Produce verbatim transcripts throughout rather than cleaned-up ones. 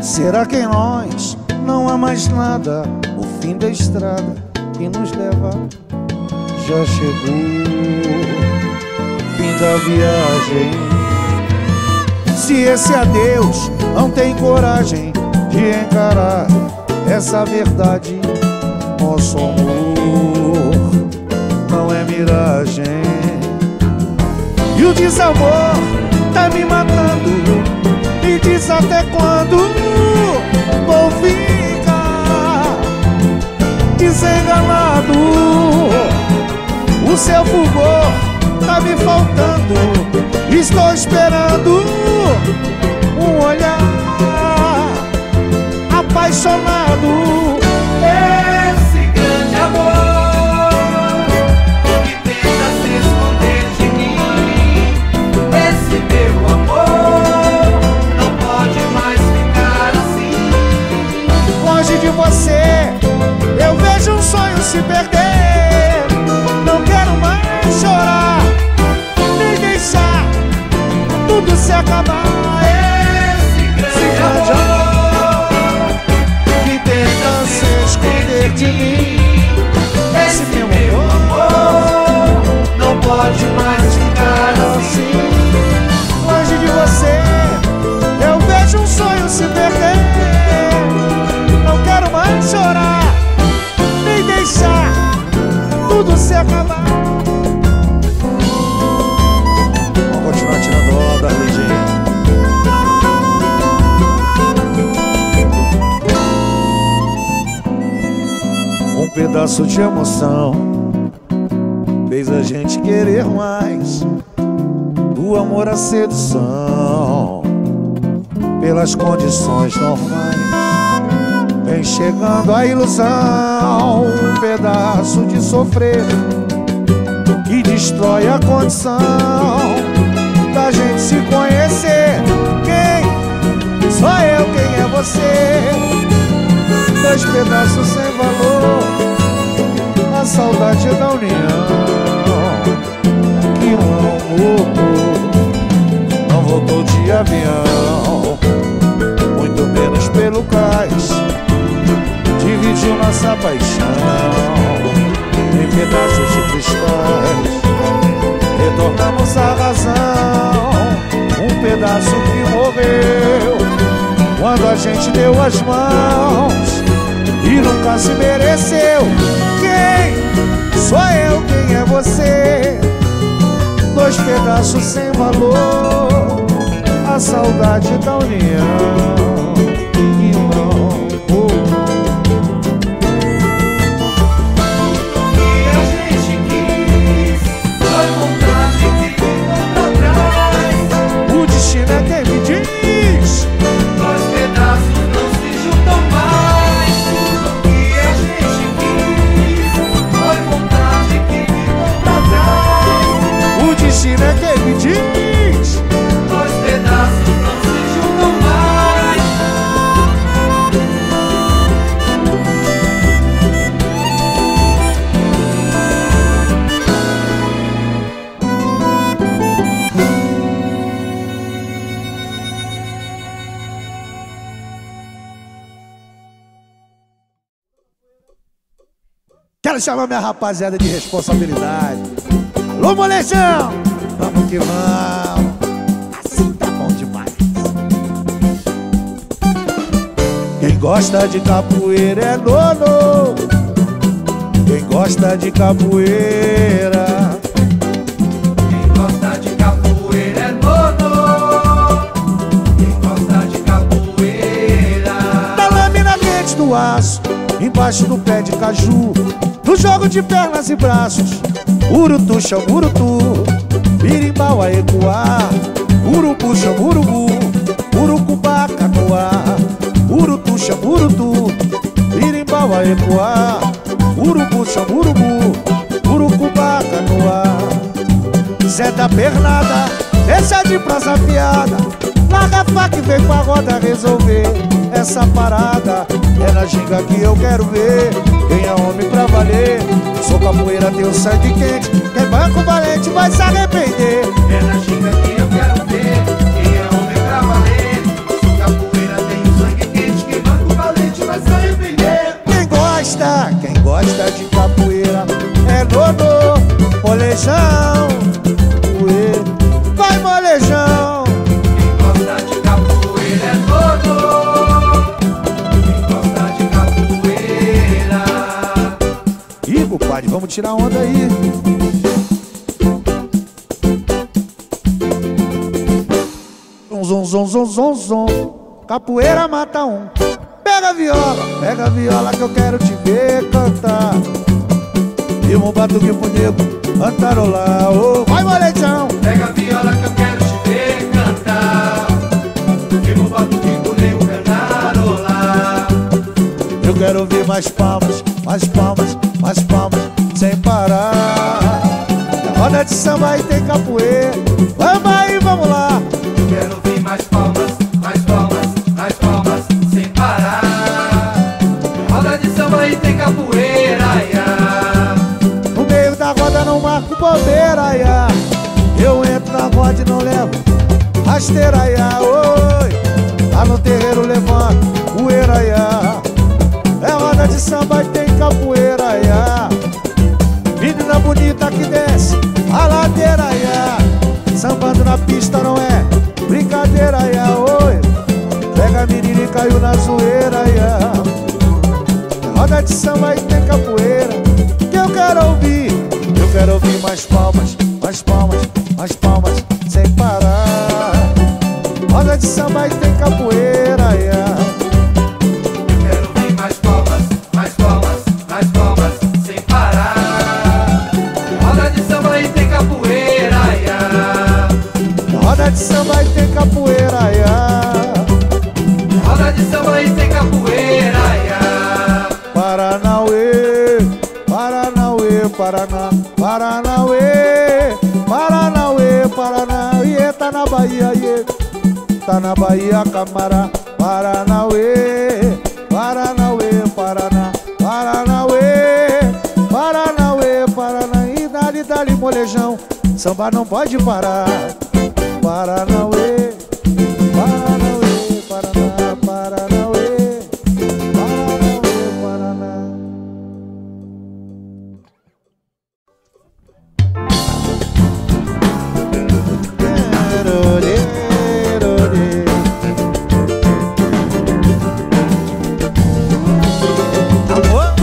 Será que em nós não há mais nada? O fim da estrada que nos leva já chegou. Fim da viagem. Se esse adeus não tem coragem de encarar essa verdade, nosso amor não é miragem. E o desamor tá me matando. Me diz até quando vou ficar desenganado. O seu fulgor tá me faltando. Estou esperando um olhar apaixonado. Esse grande amor que tenta se esconder de mim. Esse meu amor não pode mais ficar assim. Longe de você eu vejo um sonho se perder. Não quero mais chorar, nem deixar tudo se acabar. Esse grande amor que tenta se esconder de mim. Esse meu amor não pode mais ficar assim. Longe de você eu vejo um sonho se perder. Não quero mais chorar, nem deixar tudo se acabar. Vamos continuar tirando onda, Luizinho. Um pedaço de emoção fez a gente querer mais. Do amor à sedução, pelas condições normais, vem chegando a ilusão. Um pedaço de sofrer que destrói a condição da gente se conhecer. Quem sou eu, quem é você? Dois pedaços sem valor, a saudade da união que não voltou. Não voltou de avião, muito menos pelo cais. Dividiu nossa paixão em pedaços de cristais. Retornamos à razão, um pedaço que morreu quando a gente deu as mãos e nunca se mereceu. Quem sou eu, quem é você? Dois pedaços sem valor, a saudade da união que não voltou. E a gente quis, foi vontade que ficou pra trás. O destino é quem me diz. Dois pedaços não se juntam mais. Tudo que a gente quis, foi vontade que ficou pra trás. O destino é quem me diz. Dois pedaços não se juntam mais. Quero chamar minha rapaziada de responsabilidade. Alô, molejão! Vamos que vamos. Assim tá bom demais. Quem gosta de capoeira é nono. Quem gosta de capoeira. Quem gosta de capoeira é nono. Quem gosta de capoeira. Da lâmina quente do aço, embaixo do pé de caju, no jogo de pernas e braços, urutu chama urutu, birimbau a ecoar, urubu chama urubu, urucubá cacoá, urutu chama urutu, birimbau a ecoar, urubu chama urubu, urucubá cacoá. Zé da pernada, deixa de prosa fiada, larga a faca e vem com a roda resolver essa parada. É na ginga que eu quero ver quem é homem pra valer. Sou capoeira, tenho sangue quente, quem banco valente vai se arrepender. É na ginga que eu quero ver quem é homem pra valer. Sou capoeira, tenho sangue quente. molejão, uê, vai molejão. Quem gosta de capoeira é todo. Quem gosta de capoeira. Ih, compadre, vamos tirar onda aí. Zum, zum, zum, zum, zum. Capoeira mata um. Pega a viola, pega a viola que eu quero te ver cantar. E um batuque pro nego cantarolar. Oh, vai molejão. Pega a viola que eu quero te ver cantar. E um batuque pro nego cantarolar. Eu quero ouvir mais palmas, mais palmas, mais palmas, sem parar. Na roda de samba e tem capoeira. Vamos aí, vamos lá. Eu quero ouvir mais palmas, mais palmas, mais palmas, sem parar. Roda de samba e tem capoeira, ia. No meio da roda não marco bobeira, ia. Eu entro na roda e não levo rasteira, ia. Oi, lá no terreiro levando poeira, ia. É roda de samba e tem capoeira, ia. Menina bonita que desce a ladeira, ia. Sambando na pista não é brincadeira, ia. Oi, pega a menina e caiu na zoeira, ia. Roda de samba e tem capoeira que eu quero ouvir. Eu quero ouvir mais palmas, mais palmas, mais palmas, sem parar. Roda de samba e tem capoeira, ia. Eu quero ouvir mais palmas, mais palmas, mais palmas, sem parar. Roda de samba e tem capoeira, ia. Roda de samba e tem capoeira, ia. Roda de samba e tem capoeira, ia. Paranauê, Paranauê, Paraná, Paranauê, Paranauê, Paraná, iê, tá na Bahia, iê, tá na Bahia, Camará, Paranauê, Paranauê, Paraná, Paranauê, Paranauê, Paraná, e dali, dali, molejão, samba não pode parar, Paranauê, Paranauê, Paraná, Paranauê, Paranauê, Paraná. Amor,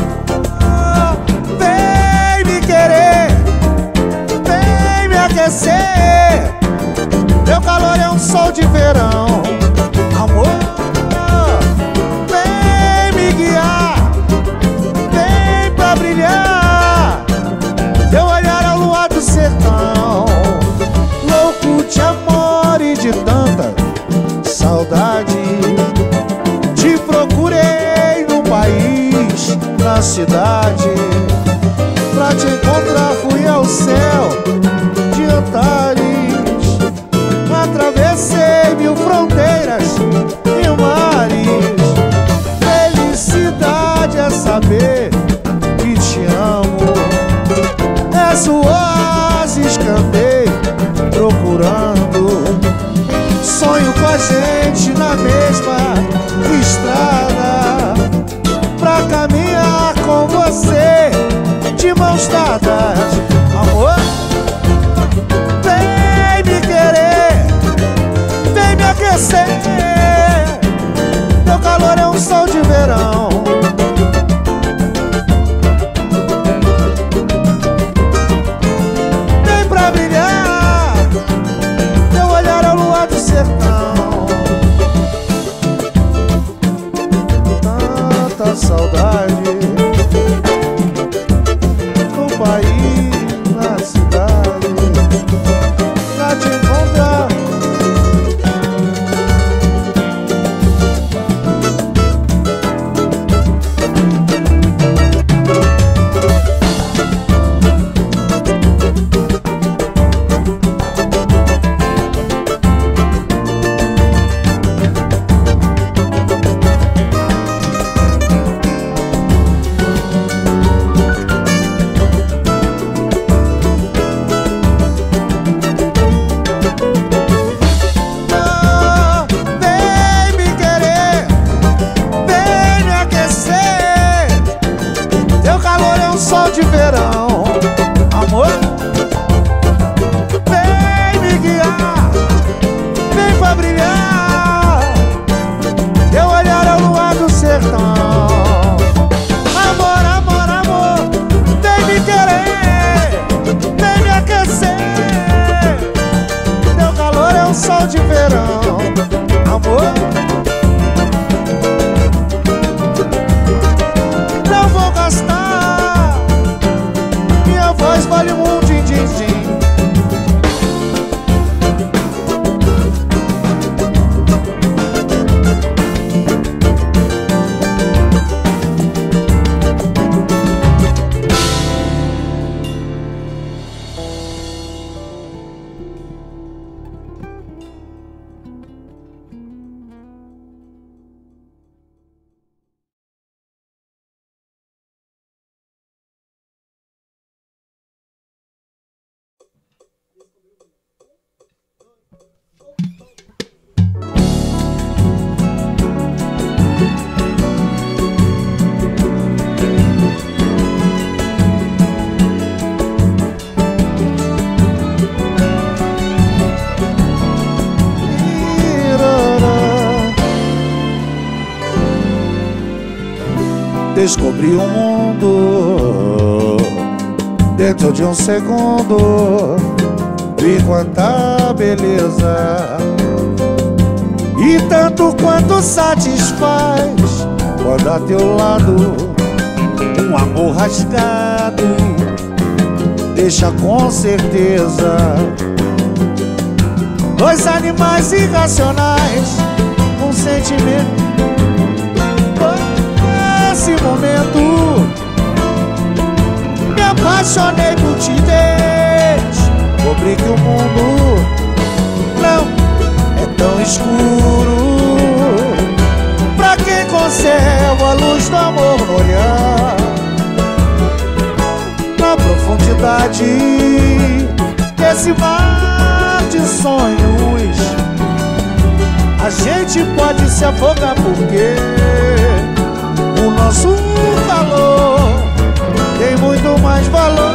vem me querer, vem me aquecer. Meu calor é um sol de verão. Amor, vem me guiar, vem pra brilhar. Teu olhar é o luar do sertão, louco de amor e de tanta saudade. Te procurei no país, na cidade. Pra te encontrar fui ao céu de Antares. Atravessei mil fronteiras e mares. Felicidade é saber que te amo. És o oásis que andei procurando. Sonho com a gente na mesma estrada, pra caminhar com você de mãos dadas. Amor, vem me querer, vem me aquecer. Teu calor é um sol de verão. Vem pra brilhar, teu olhar é o luar do sertão. Tanta saudade no país, na cidade. Pra te encontrar a brilhar. Teu olhar é o luar do sertão. Amor, amor, amor, vem me querer, vem me aquecer. Teu calor é o sol de verão. Amor, não vou gastar, minha voz vale um din, din, din. Descobri um mundo dentro de um segundo. Vi quanta beleza e tanto quanto satisfaz quando a teu lado um amor rasgado deixa com certeza. Dois animais irracionais, um sentimento. Nesse momento me apaixonei por ti, descobri que o mundo não é tão escuro pra quem conserva a luz do amor no olhar. Na profundidade desse mar de sonhos a gente pode se afogar, porque o nosso calor tem muito mais valor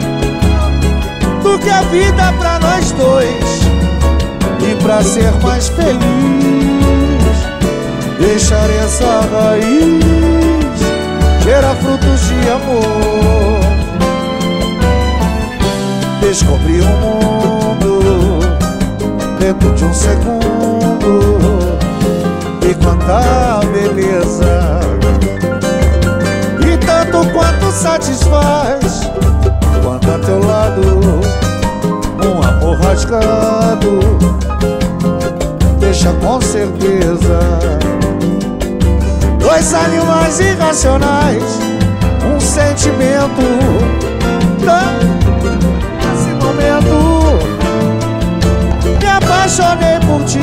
do que a vida pra nós dois. E pra ser mais feliz, deixar essa raiz gerar frutos de amor. Descobri um mundo dentro de um segundo. E quanta beleza e tanto quanto satisfaz quando a teu lado um amor rasgado deixa com certeza. Dois animais irracionais, um sentimento. Nesse momento me apaixonei por ti.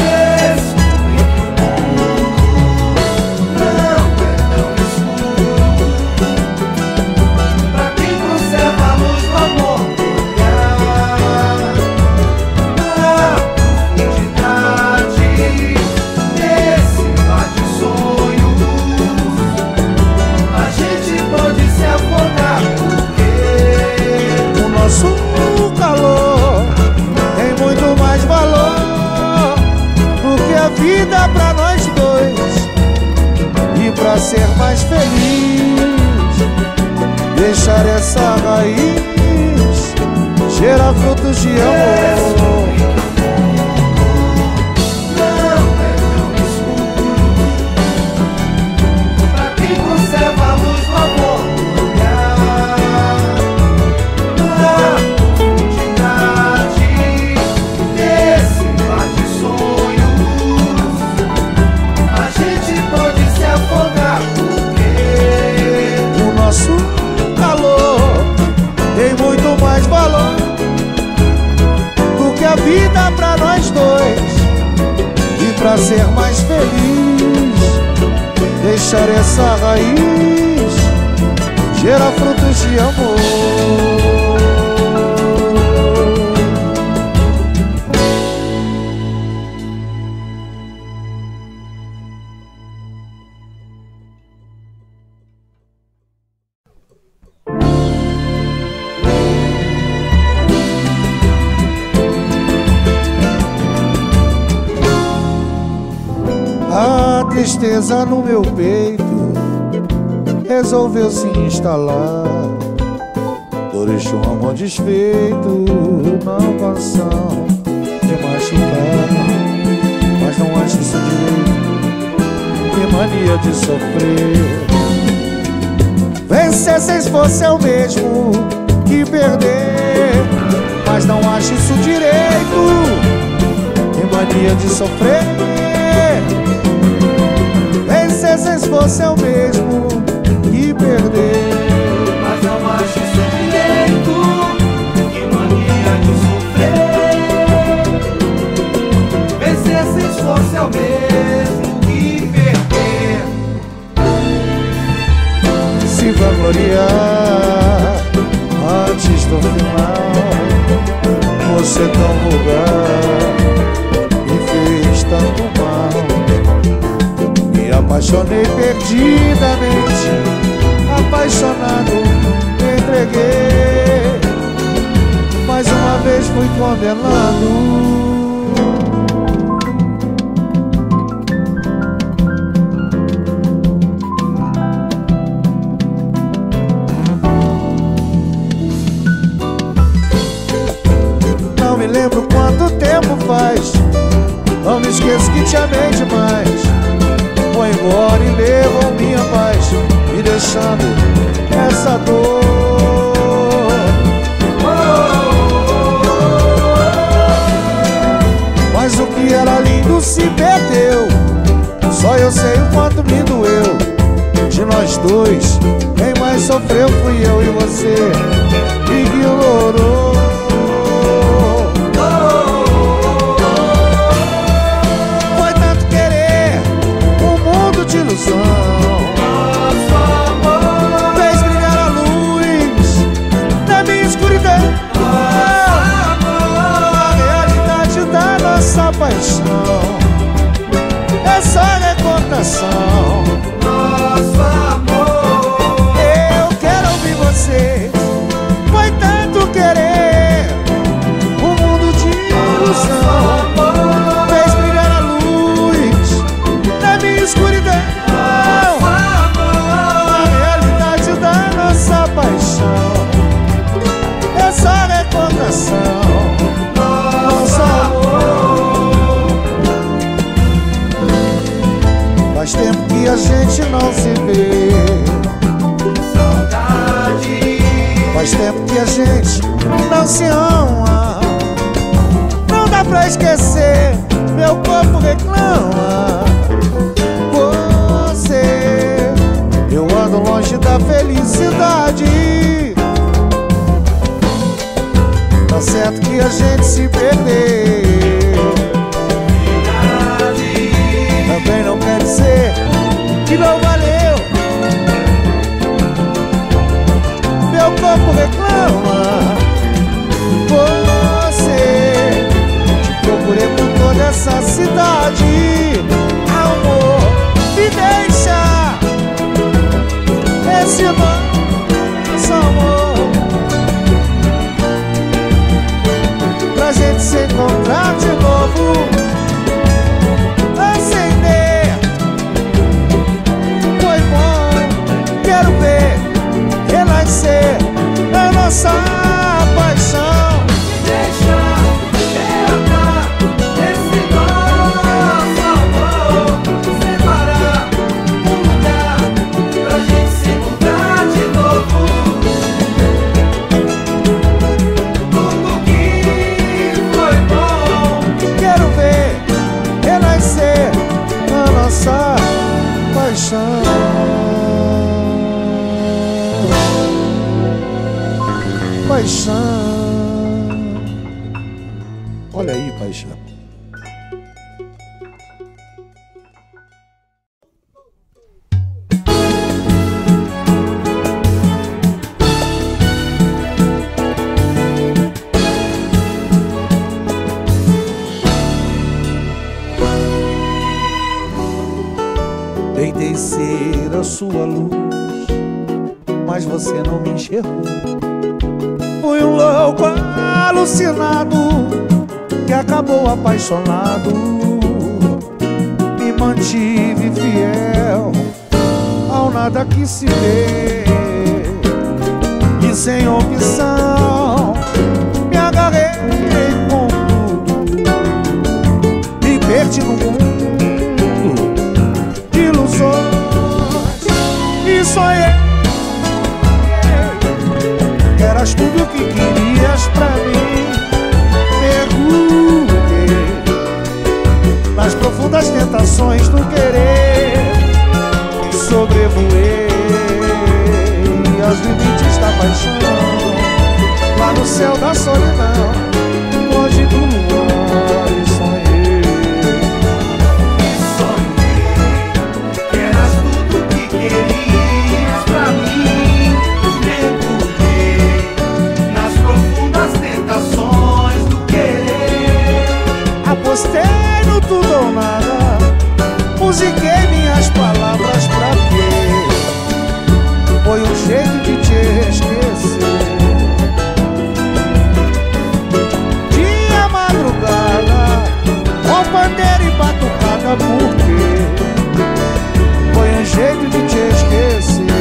O calor tem muito mais valor do que a vida pra nós dois. E pra ser mais feliz, deixar essa raiz gerar frutos de amor. Vida pra nós dois. E pra ser mais feliz, deixar essa raiz gerar frutos de amor. tristeza no meu peito resolveu se instalar. Dores de um amor desfeito, não canção de machucar. Mas não acho isso direito, que mania de sofrer. Vencer sem esforço é o mesmo que perder. Mas não acho isso direito, que mania de sofrer. Vencer sem esforço é o mesmo que perder. Mas não acho isso direito, que mania de sofrer. Vencer sem esforço é o mesmo que perder. Se vangloriar antes do final, você tão vulgar me fez tanto mal. Me apaixonei perdidamente, apaixonado me entreguei. Mais uma vez fui condenado. Não me lembro quanto tempo faz, não me esqueço que te amei demais. Foi embora e levou minha paz, me deixando essa dor. Mas o que era lindo se perdeu, só eu sei o quanto me doeu. De nós dois, quem mais sofreu fui eu e você ignorou. Foi tanto querer um mundo de ilusão, Nosso amor, fez brilhar a luz na minha escuridão. A realidade da nossa paixão é só recordação. nosso amor, Eu quero ouvir você. Foi tanto querer um mundo de ilusão, fez brilhar a luz na minha escuridão. A realidade da nossa paixão é só recordação. Nosso amor. Faz tempo que a gente não se vê, saudade, faz tempo que a gente não se ama. Não dá pra esquecer, meu corpo reclama você. Eu ando longe da felicidade. Tá certo que a gente se perdeu, também não quer dizer que não valeu. Meu corpo reclama você. Te procurei por toda essa cidade. Amor, me deixa esse nosso amor, pra gente se encontrar de novo. Acender, foi bom, quero ver renascer a nossa paixão. deixa chegar esse nosso amor, separar um lugar pra gente se encontrar de novo. Tudo que foi bom, Quero ver renascer a nossa paixão. Paixão. Olha aí, paixão. Tentei ser a sua luz, mas você não me enxergou. Fui um louco alucinado que acabou apaixonado. Me mantive fiel nada que se vê. E sem opção me agarrei com tudo, me perdi no mundo de ilusões e sonhei que eras tudo que querias pra mim. Mergulhei nas profundas tentações do querer, sobrevoei aos limites da paixão, lá no céu da solidão, longe do luar, e sonhei. E sonhei que eras tudo que querias pra mim. Mergulhei nas profundas tentações do querer, Apostei no tudo ou nada, musiquei minhas palavras pra quê? Foi um jeito de te esquecer. Dia, madrugada, com pandeira e batucada, por quê? Foi um jeito de te esquecer.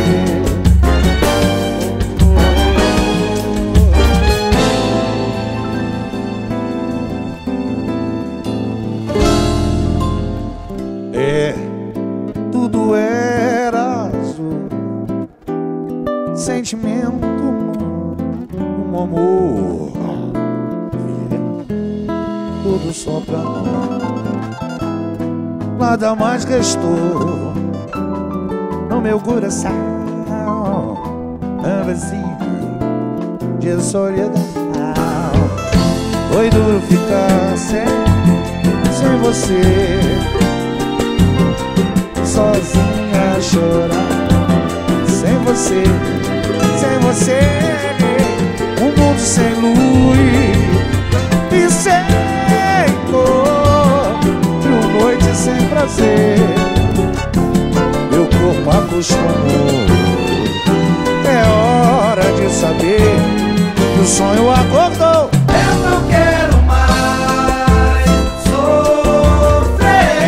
É, tudo era azul, sentimento, um amor, tudo só pra nós. Nada mais restou no meu coração, um vazio de solidão. Foi duro ficar sem, sem você, sozinha a chorar. Sem você, sem você, um mundo sem luz e sem cor, de uma noite sem prazer. Meu corpo acostumou. É hora de saber que o sonho acordou. eu não quero mais sofrer.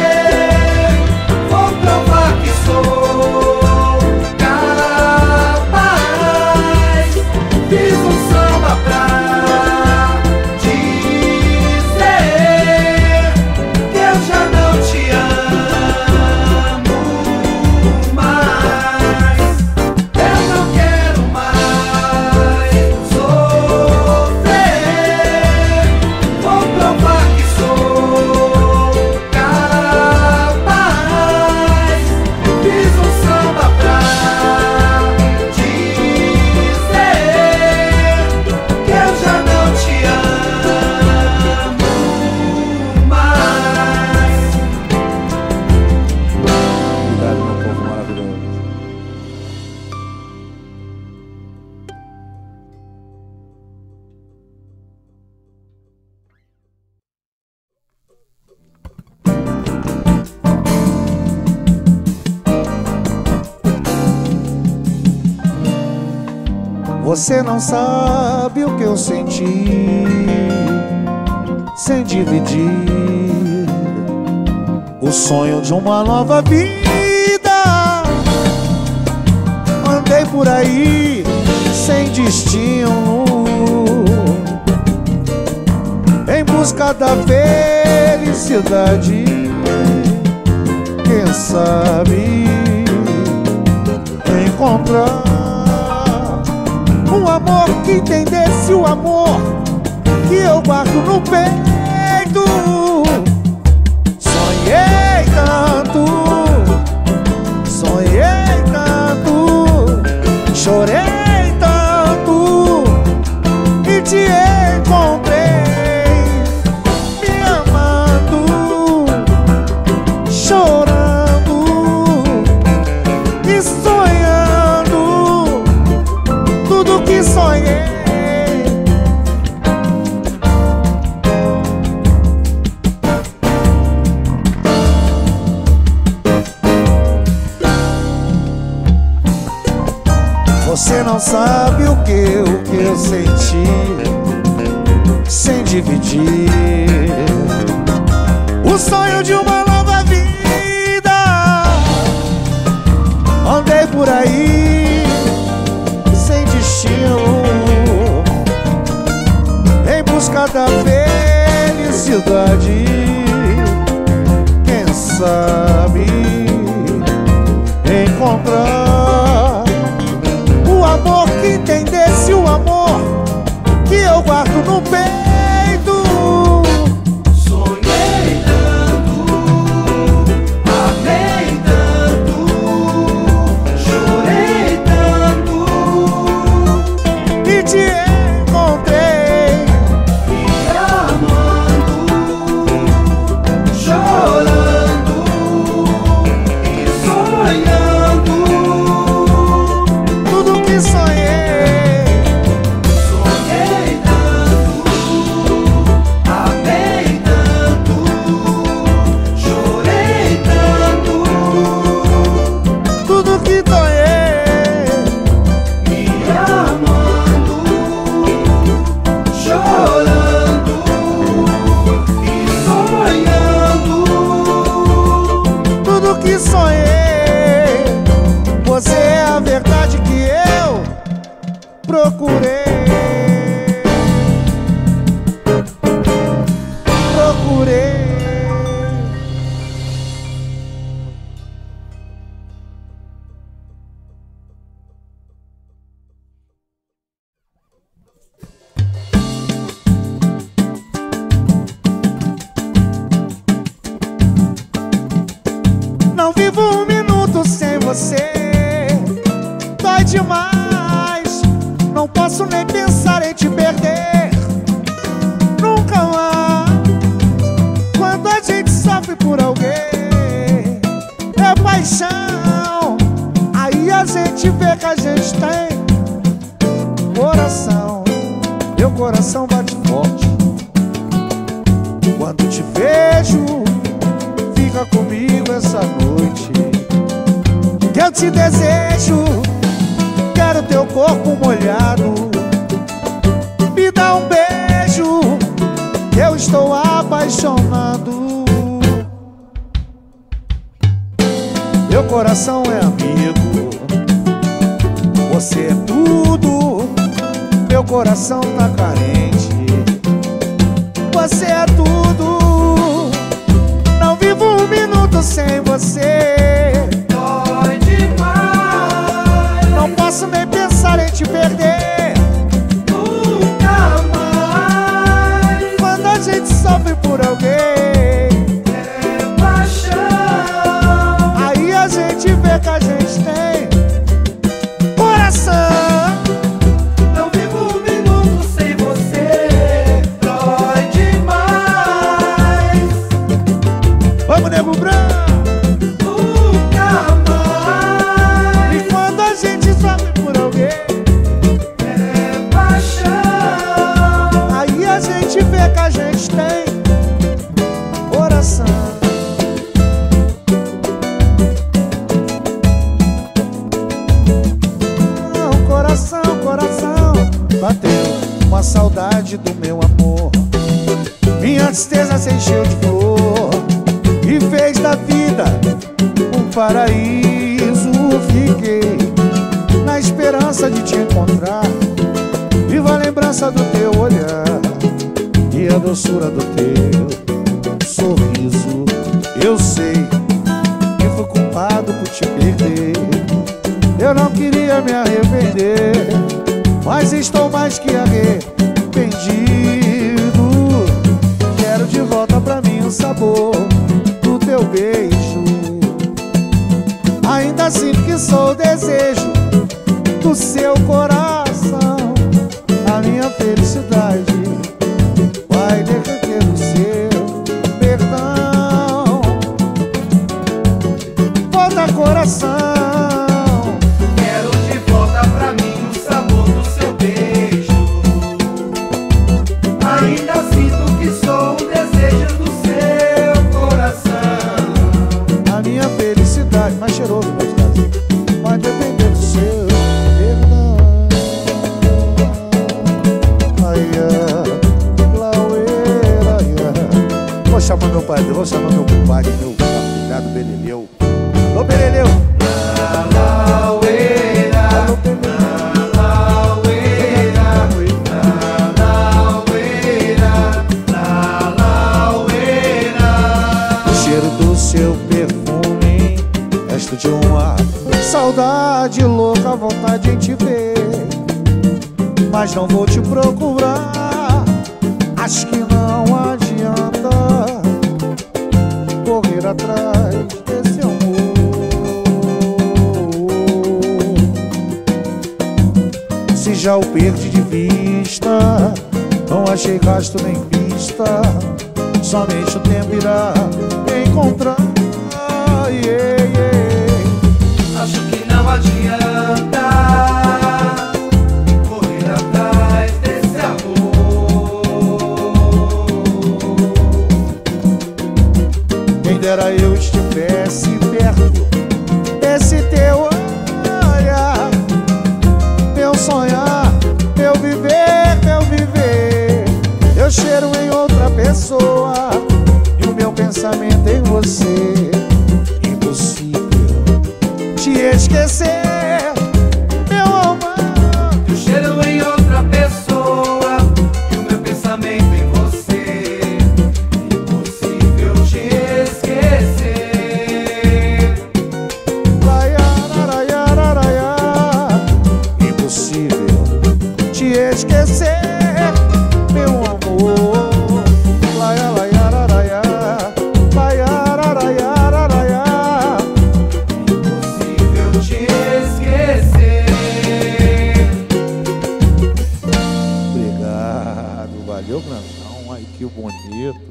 Vou provar que sou capaz. Fiz um samba pra dizer que eu já não te amo mais. Eu não quero mais sofrer. Vou provar que sou capaz. Fiz um samba pra dizer que eu já não te amo mais. Obrigado, meu povo maravilhoso. Você não sabe o que eu senti sem dividir o sonho de uma nova vida. Andei por aí sem destino, em busca da felicidade. Quem sabe encontrar um amor que entendesse o amor que eu guardo no peito. Sonhei tanto, sonhei tanto, chorei tanto e te encontrei me amando, chorando e sonhando tudo que sonhei. Você não sabe o que, o que eu senti sem dividir o sonho de uma nova vida. andei por aí sem destino, em busca da felicidade. Quem sabe encontrar o amor que entendesse o amor que eu guardo no peito. Sonhei tanto, amei tanto, chorei tanto E te encontrei me amando, chorando e sonhando. tudo que sonhei. Sonhei tanto, amei tanto, chorei tanto, Tudo que sonhei. me amando, chorando e sonhando. Tudo que sonhei. Você é a verdade que eu procurei. Procurei. Não vivo um minuto sem você, dói demais. Não posso nem pensar em te perder nunca mais. Quando a gente sofre por alguém, é paixão. Aí a gente vê que a gente tem coração. Meu coração bate forte quando te vejo. Fica comigo essa noite, que eu te desejo. Quero teu corpo molhado, me dá um beijo, eu estou apaixonado. Meu coração é amigo, você é tudo. Meu coração tá carente, você é tudo. Não vivo um minuto sem você, Dói demais, não posso nem pensar em te perder nunca mais. quando a gente sofre por alguém. É paixão, Aí a gente vê que a gente tem coração. não vivo um minuto sem você. Dói demais, Vamos, nego branco. nunca mais. E quando a gente sofre por alguém, É paixão, aí a gente vê que a gente tem coração. Não, coração, coração, bateu uma saudade do meu amor. Minha tristeza se encheu de flor e fez da vida um paraíso. Fiquei na esperança de te encontrar, viva a lembrança do teu olhar e a doçura do teu sorriso. Eu sei que fui culpado por te perder, eu não queria me arrepender, mas estou mais que arrependido. Quero de volta pra mim o sabor do teu beijo. Ainda assim que sou o desejo do seu coração. A minha felicidade vai derreter o seu perdão. Volta, coração. quero de volta pra mim o sabor do seu beijo. Ainda sinto que sou um desejo do seu coração. A minha felicidade, mais cheiroso, meus casos, vai depender do seu perdão. Ai, ai, laueira, ai, ai. Vou chamar meu padre, vou chamar meu compadre, meu afilhado Beleleu. Alô, Beleleu. Lá, lá, teu perfume, resto de uma saudade louca, vontade em te ver. Mas não vou te procurar, acho que não adianta correr atrás desse amor. Se já o perdi de vista, não achei rastro nem pista, somente o tempo irá encontrar. Yeah, yeah. Acho que não adianta correr atrás desse amor. Quem dera eu estivesse perto desse teu olhar, meu sonhar, meu viver, meu viver. Eu cheiro em outra pessoa e o meu pensamento em você. Impossível te esquecer, meu amor. Eu cheiro em outra pessoa e o meu pensamento em você. Impossível te esquecer. Laiararaiararaia. Impossível te esquecer, meu amor. Laia, laiararaia, laiararaiararaia. Impossível te esquecer. Obrigado, valeu, grandão. Ai, que bonito.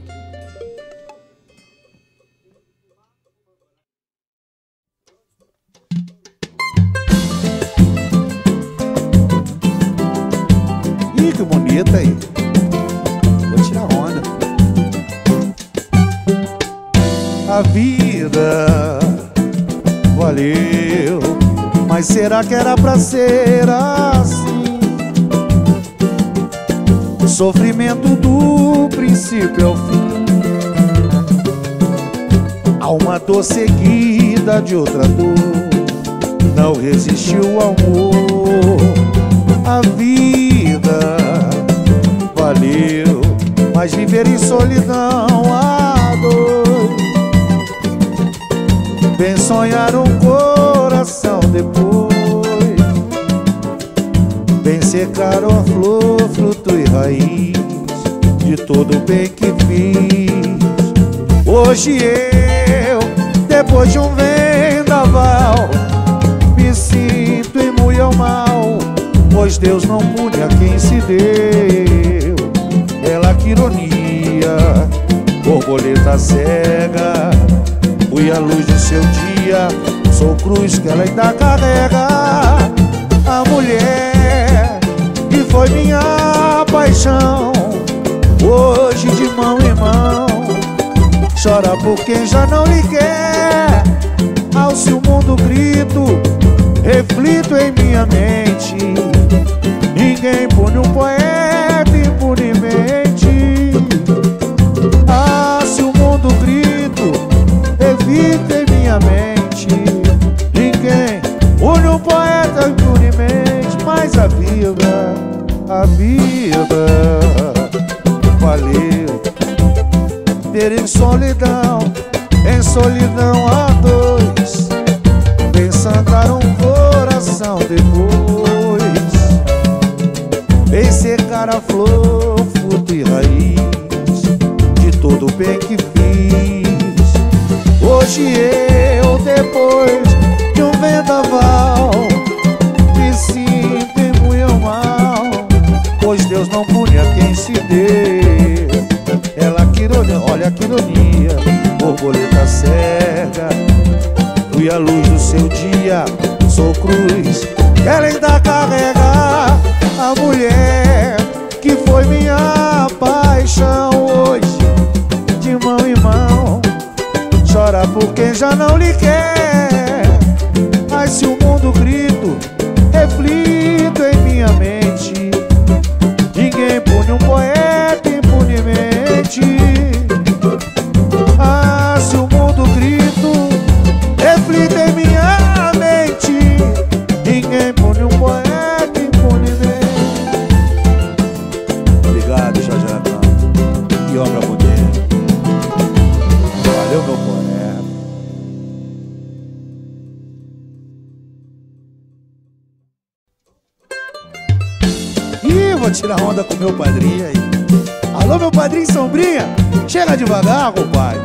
Ih, que bonita aí. Vou tirar onda. A vida valeu, mas será que era pra ser assim? O sofrimento do princípio ao fim, há uma dor seguida de outra dor, não resistiu ao amor. A vida valeu, mas viver em solidão a dois. Bem sonhar um coração depois, bem secar uma flor, fruto e raiz de todo o bem que fiz. Hoje eu, depois de um vendaval, me sinto imune ao mal, pois Deus não pune a quem se deu. Ela que ironia, borboleta cega, fui a luz do seu dia, sou cruz que ela ainda carrega. A mulher que foi minha paixão, hoje de mão em mão, chora por quem já não lhe quer. Ao seu mundo grito, reflito em minha mente, ninguém pune um poeta impunemente. Ah, se o mundo grito, evita em minha mente, ninguém pune um poeta impunemente. Mas a vida, a vida valeu, ter em solidão, em solidão a dois, bem sangrar um coração depois, bem secar a flor, fruto e raiz de todo o bem que fiz. Hoje eu, depois de um vendaval, me sinto imune mal, pois Deus não pune a quem se deu. Ela que ironia, olha que ironia, borboleta cega, fui a luz do seu dia, sou cruz que ela ainda carrega. A mulher que foi minha paixão, hoje de mão em mão, chora por quem já não lhe quer. Mas se o mundo grito, reflito em minha mente, ninguém pune um poeta impunemente. Ah, se o mundo grito, reflito em minha mente, ninguém pune um poeta impunemente. Obrigado, Jajatão. Que obra bonita. Valeu, meu poeta. vou tirar onda com meu padrinho aí. Alô, meu padrinho Sombrinha, chega devagar, compadre.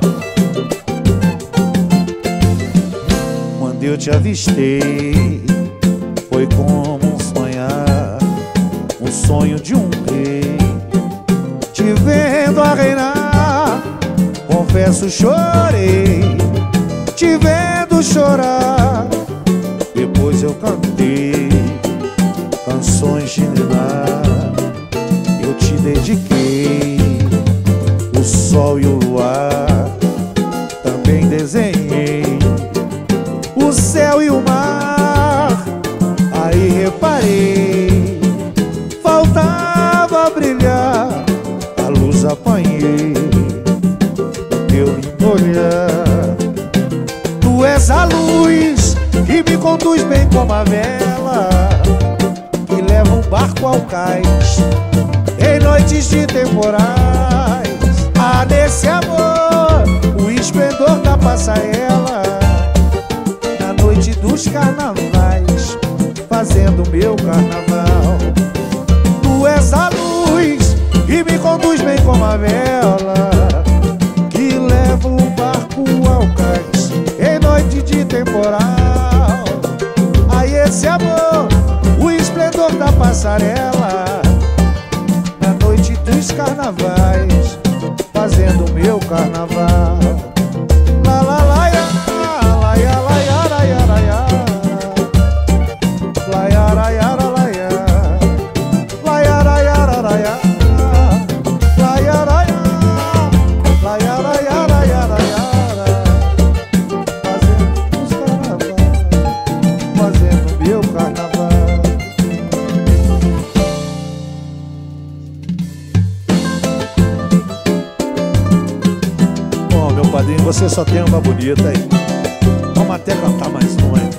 Quando eu te avistei, foi como um sonhar, um sonho de um rei, te vendo a reinar. Confesso, chorei, te vendo chorar. Depois eu cantei canções de ninar. Eu te dediquei o sol e o luar. Também desenhei o céu e o mar. Aí reparei, faltava brilhar. A luz apanhei no teu lindo olhar. Tu és a luz que me conduz bem como a vela, que leva um barco ao cais em noites de temporais. Há nesse amor o esplendor da passarela, na noite dos carnavais, fazendo meu carnaval. Tu és a luz que me conduz bem como a vela, que leva um barco ao cais em noite de temporal. Aí esse amor, o esplendor da passarela, na noite dos carnavais, fazendo meu carnaval. La la la ya, la ya la ya la ya la ya, la ya la ya la ya, la ya la ya la ya, la ya la ya, la ya la ya la ya la ya, fazendo os carnavais, fazendo meu carnaval. Bom, meu padrinho, você só tem uma bonita aí. Vamos até cantar mais uma aí.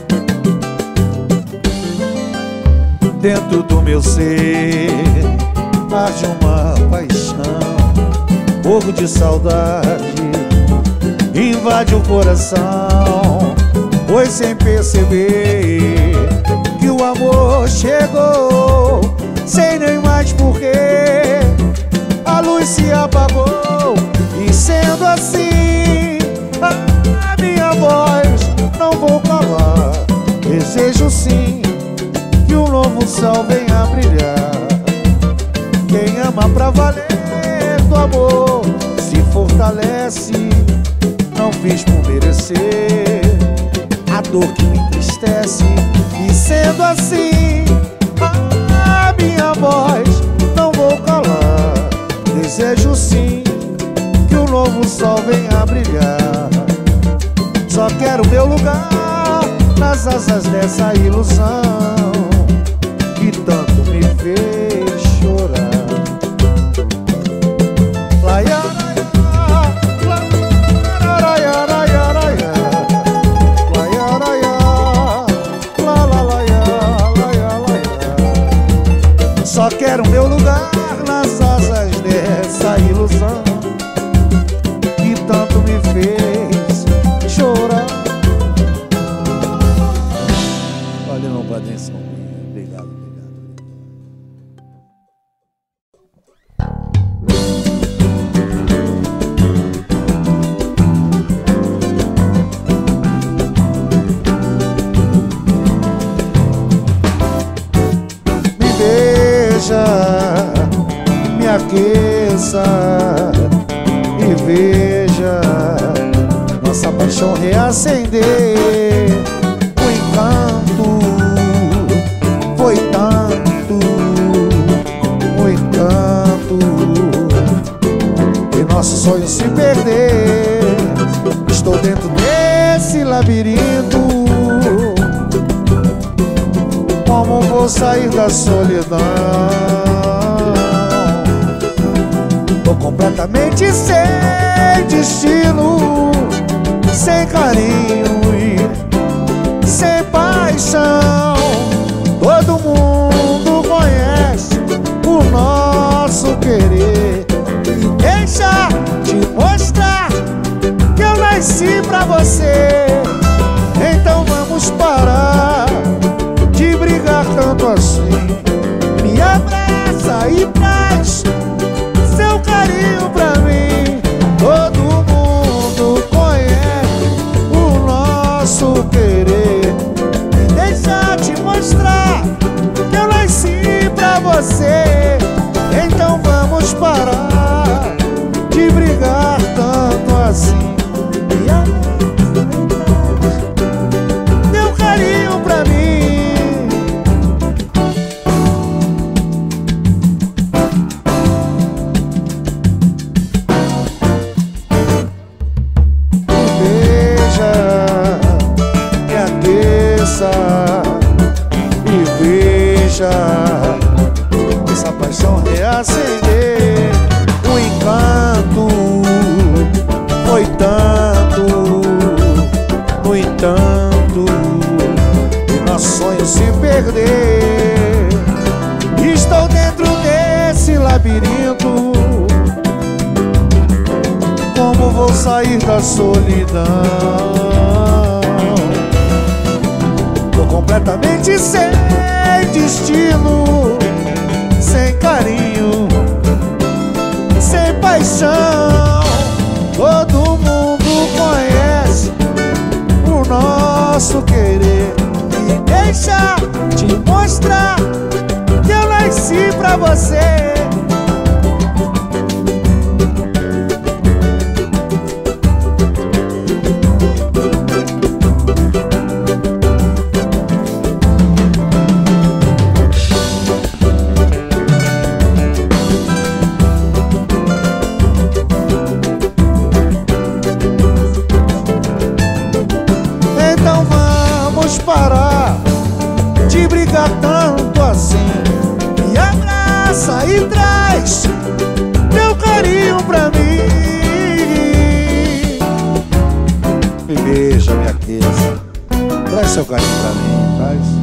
Dentro do meu ser arde uma paixão, fogo de saudade invade o coração. Foi sem perceber que o amor chegou, sem nem mais porquê. A luz se apagou e sendo assim, a minha voz não vou calar. Desejo sim que um novo sol venha brilhar. Quem ama pra valer do amor se fortalece. Não fiz por merecer a dor que me entristece. E sendo assim, a minha voz não vou calar. Desejo sim que um novo sol venha brilhar. Só quero meu lugar nas asas dessa ilusão que tanto me fez chorar. La ya la ya, la la ya la ya la ya, la ya la ya, la la la ya, la ya la ya. Só quero meu lugar nas asas dessa ilusão que tanto me fez chorar. Valeu, meu padrinho Sombrinha. Obrigado, obrigado. Me beija, me aqueça e veja nossa paixão reacender. O encanto foi tanto, o encanto e nosso sonho se perder. Estou dentro desse labirinto, como vou sair da solidão? Tô completamente sem destino, sem carinho e sem paixão. Todo mundo conhece o nosso querer. E deixa te mostrar que eu nasci pra você. Então vamos parar de brigar tanto assim. Me abraça posso querer. Deixa eu te mostrar que eu nasci pra você. Então vamos parar de brigar tanto assim. E amar, deu carinho pra mim. E veja essa paixão reacender. O encanto foi tanto, no entanto, e nosso sonho se perder. Estou dentro desse labirinto. Como vou sair da solidão? Completamente sem destino, sem carinho, sem paixão. Todo mundo conhece o nosso querer. E deixa te mostrar que eu nasci pra você. Parar de brigar tanto assim. Me abraça e traz teu carinho pra mim. Me beija, me aqueça, traz seu carinho pra mim, traz.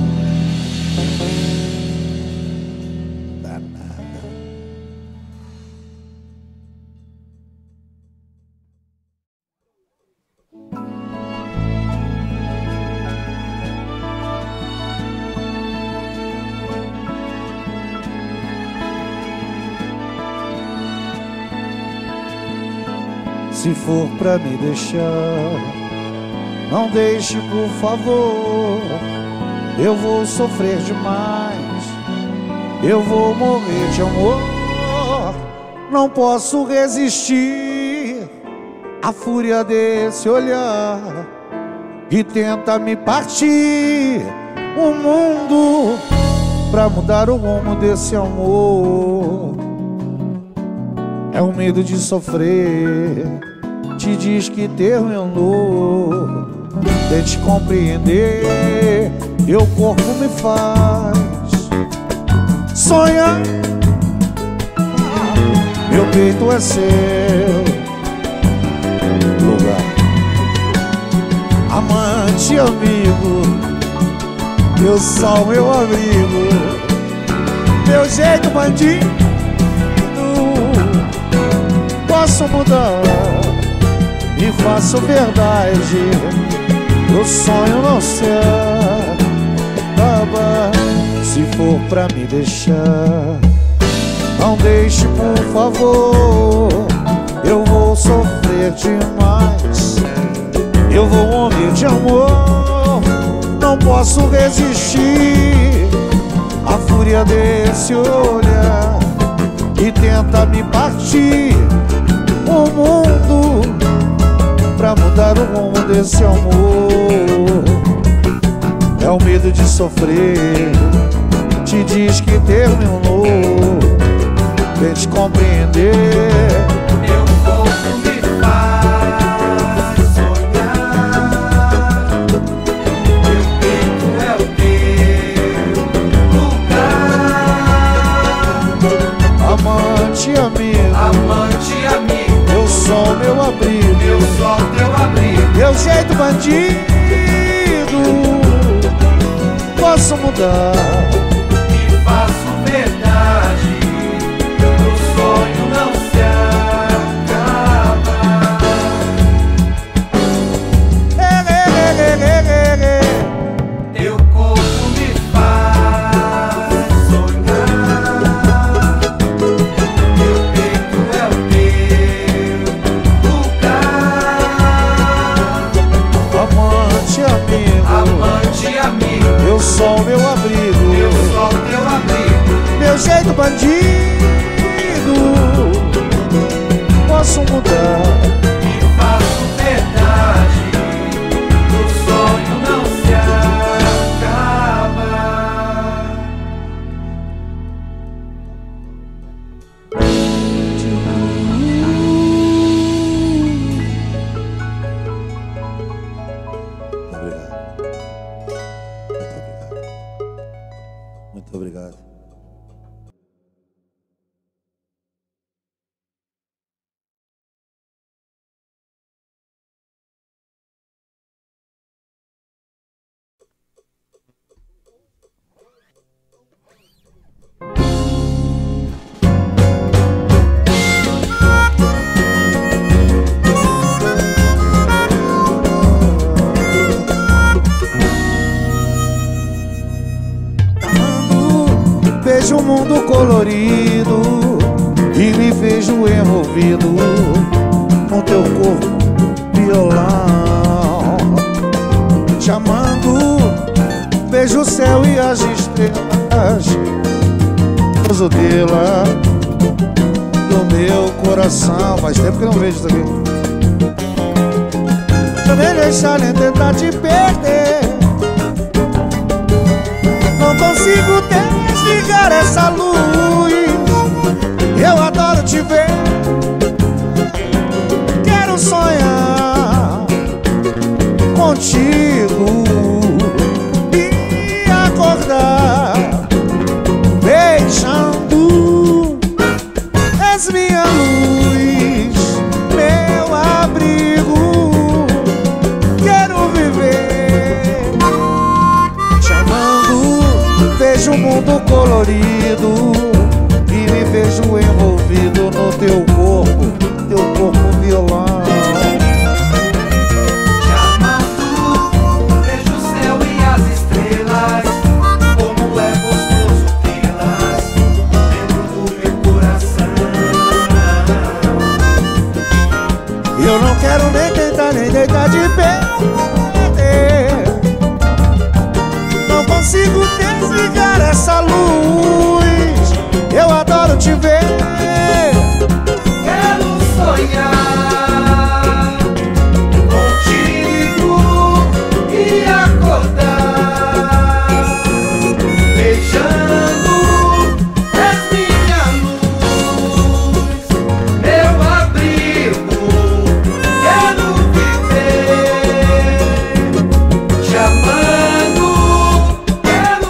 Se for pra me deixar, não deixe, por favor. Eu vou sofrer demais, eu vou morrer de amor. Não posso resistir à fúria desse olhar que tenta me partir o mundo pra mudar o rumo desse amor. É o medo de sofrer, te diz que terminou. Tente compreender, meu corpo me faz sonhar. Meu peito é seu lugar, amante, amigo, meu sol, meu abrigo, meu jeito bandido. Posso mudar e faço verdade, o sonho não se acaba. Se for pra me deixar, não deixe, por favor. Eu vou sofrer demais, eu vou morrer de amor. Não posso resistir à fúria desse olhar que tenta me partir o mundo pra mudar o rumo desse amor. É o medo de sofrer, te diz que terminou. Tente compreender, meu corpo me faz sonhar. Meu peito é o teu lugar, amante, amigo, amante, amigo, meu sol, meu abrigo, meu sol, teu abrigo, meu jeito bandido. Posso mudar e faço verdade, o sonho não se acaba. é, é, é, é, é, é. Teu corpo me faz sonhar. Meu peito é o teu lugar, Amante, amigo, feito bandido, posso mudar. E faço verdade, o sonho não se acaba. Muito obrigado. Vejo o mundo colorido e me vejo envolvido com teu corpo violão. Te amando, vejo o céu e as estrelas, uso dela do meu coração. Faz tempo que não vejo isso aqui. Não me deixar nem tentar te perder. Não consigo desligar essa luz. Eu adoro te ver. Quero sonhar contigo e acordar beijando. És minha luz, meu abrigo. Quero viver te amando. Vejo o mundo colorido e me vejo envolvido no teu corpo, teu corpo violão. Te amando, vejo o céu e as estrelas, como é gostoso tê-las dentro do meu coração. Eu não quero nem tentar, nem deitar de pé. Não consigo desligar essa luz. Eu adoro te ver. Quero sonhar contigo e acordar beijando. És minha luz, meu abrigo. Quero viver te amando. Quero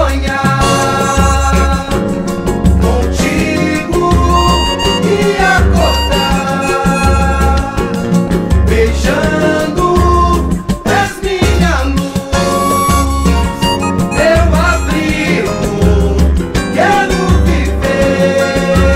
sonhar contigo e acordar beijando. És minha luz, meu abrigo. Quero viver.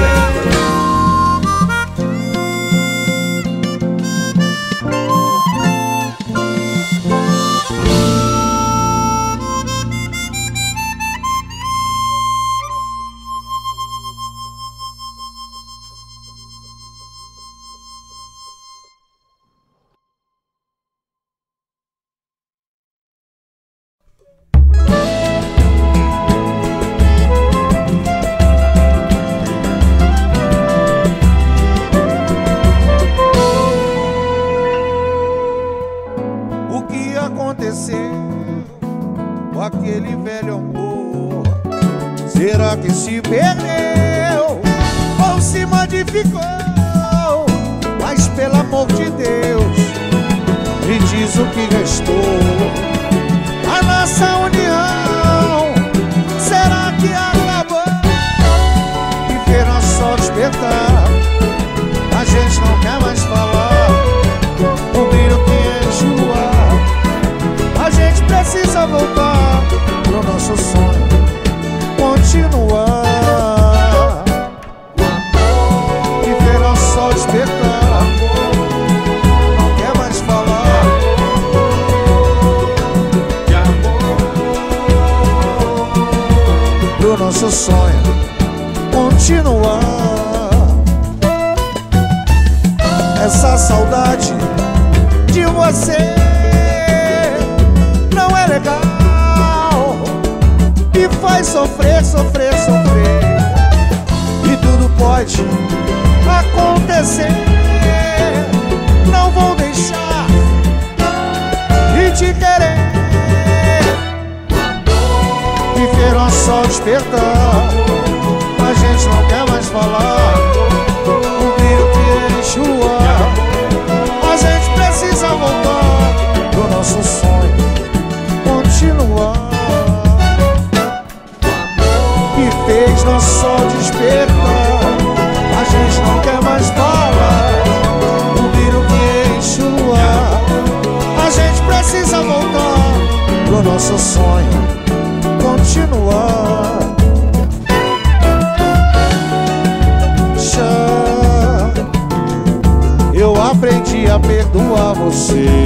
O que aconteceu com aquele velho amor? Será que se perdeu ou se modificou? Mas pelo amor de Deus, me diz o que restou. A nossa união, será que acabou? E ver a só despertar, a gente não quer mais falar. O brilho que enche o ar, a gente precisa voltar pro nosso sonho continuar. E ver ao sol despertar, não quer mais falar de amor. Pro nosso sonho continuar. Essa saudade de você não é legal, me faz sofrer, sofrer, sofrer. pode acontecer. Não vou deixar de te querer. Viver um sol despertar, a gente não quer mais falar. O brilho que enche o ar, a gente precisa voltar pro nosso sonho continuar. Que fez nosso sol despertar, a gente não quer mais falar. O brilho que enche o ar, a gente precisa voltar pro nosso sonho continuar. Já eu aprendi a perdoar você.